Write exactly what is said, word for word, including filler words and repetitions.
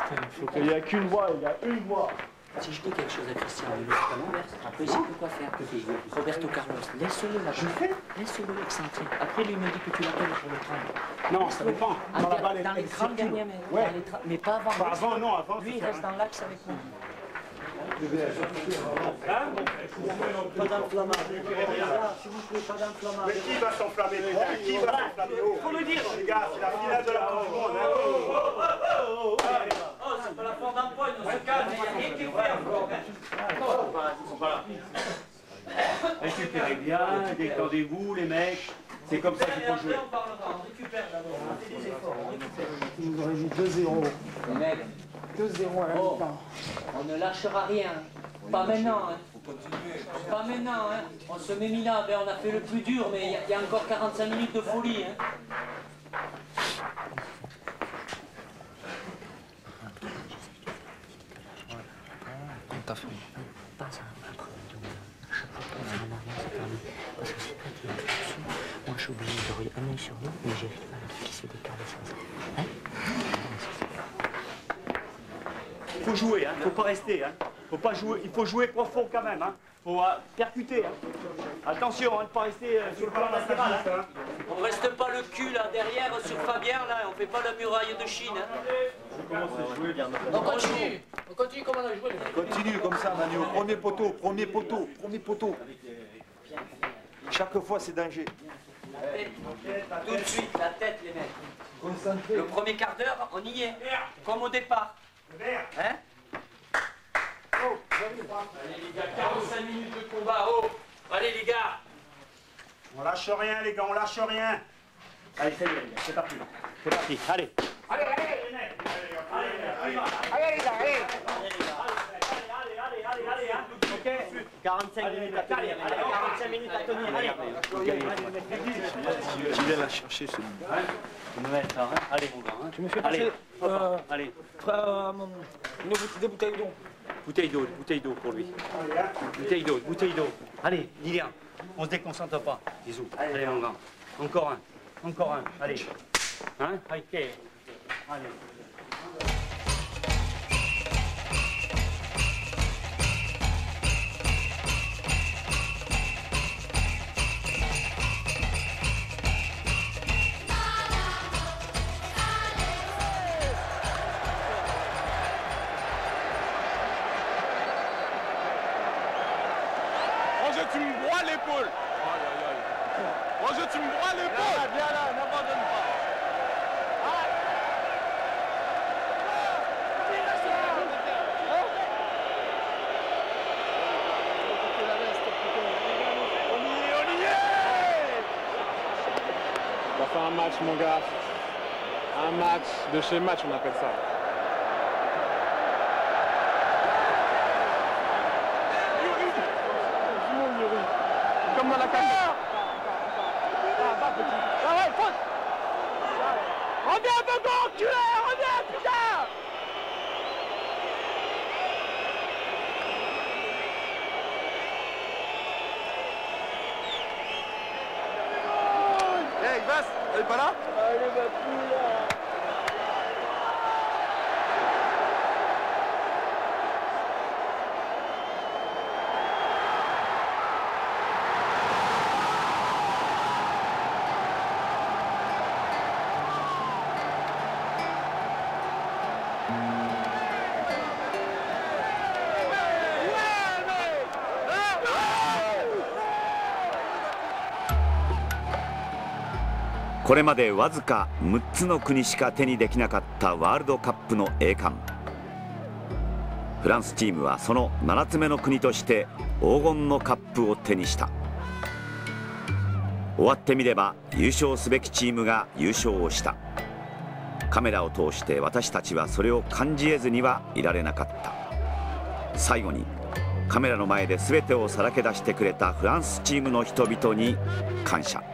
Il n'y a qu'une voie, il y a une voie. Si je dis quelque chose à Christian, il est à l'envers. Après, il sait plus quoi faire. Roberto Carlos, laisse-le là. Je fais laisse-le excentrique. Après, lui me dit que tu l'appelles pour le prendre. Non, ça dépend. Ah, dans, dans, dans les trente dernières minutes. Ouais. Mais pas avant. Pas avant, non, avant. Lui, il reste dans l'axe avec moi. Hein? Pas d'enflammage. S'il vous plaît, pas d'enflammage. Mais qui va s'enflammer? Qui va s'enflammer? Il faut le dire, les gars, c'est la finale de la Coupe du Monde. Oh, c'est pas la forme d'empoigne, on se calme, il n'y a rien qui est fait encore. Ils sont pas là. Récupérez bien, détendez-vous les mecs, c'est comme ça qu'il faut jouer. On parlera, on récupère d'abord, on fait des efforts, on récupère. Il nous aurait dit deux zéro. Les mecs, deux zéro à la oh, mi-temps. on ne lâchera rien. Pas maintenant. Hein. Pas maintenant. Hein. On se met minable, on a fait le plus dur, mais il y, y a encore quarante-cinq minutes de folie. Hein. T'as fait. Pas ça. Moi, je suis obligé de regarder un œil sur nous, mais j'arrive pas à qui se décale sans ça. Hein? Il faut jouer, hein, faut pas rester, hein. Faut pas jouer, il faut jouer profond quand même, hein. Faut euh, percuter, hein. Attention, hein, de pas rester euh, sur le plan latéral. Hein. On reste pas le cul là derrière sur Fabien là, on fait pas la muraille de Chine. Hein. On continue, on continue comme on a joué. Continue comme ça, Manu. Au premier poteau, premier poteau, premier poteau. Chaque fois, c'est danger. Tout de suite, la tête les mecs. Le premier quart d'heure, on y est, comme au départ. Hein? Allez les gars, quarante-cinq minutes de combat, oh! Allez les gars! On lâche rien, les gars, on lâche rien. Allez, c'est bien, c'est parti. C'est parti, allez. Allez, allez! Allez, les gars, allez! quarante-cinq minutes à tenir, quarante-cinq minutes à tenir, allez. Tu viens la chercher, celui-là. Tu me mets ça, hein. Allez mon gars, hein. Tu me fais Allez, passer euh, allez. euh, une bouteille, des bouteilles d'eau. Bouteille d'eau, bouteille d'eau pour lui. Bouteille d'eau, bouteille d'eau. Allez, Lilian, on se déconcentre pas. Bisous. Allez mon gars. Encore un, encore un, allez. Hein? Ok. Allez. Roger, tu me broies l'épaule. Roger, tu me broies l'épaule. Viens là, n'abandonne pas. On va faire un match, mon gars. Un match de chez match, on appelle ça. Comme dans la cage. Ah ouais, faute! Reviens, Bogo, enculé! Reviens, putain! Hey, Vas, elle est pas là? Allez, ma poule, là! これまでわずかむっつの国しか手にできなかったワールドカップの栄冠。フランスチームはそのななつめの国として黄金のカップを手にした。終わってみれば優勝すべきチームが優勝をした。カメラを通して私たちはそれを感じ得ずにはいられなかった。最後にカメラの前で全てをさらけ出してくれたフランスチームの人々に感謝。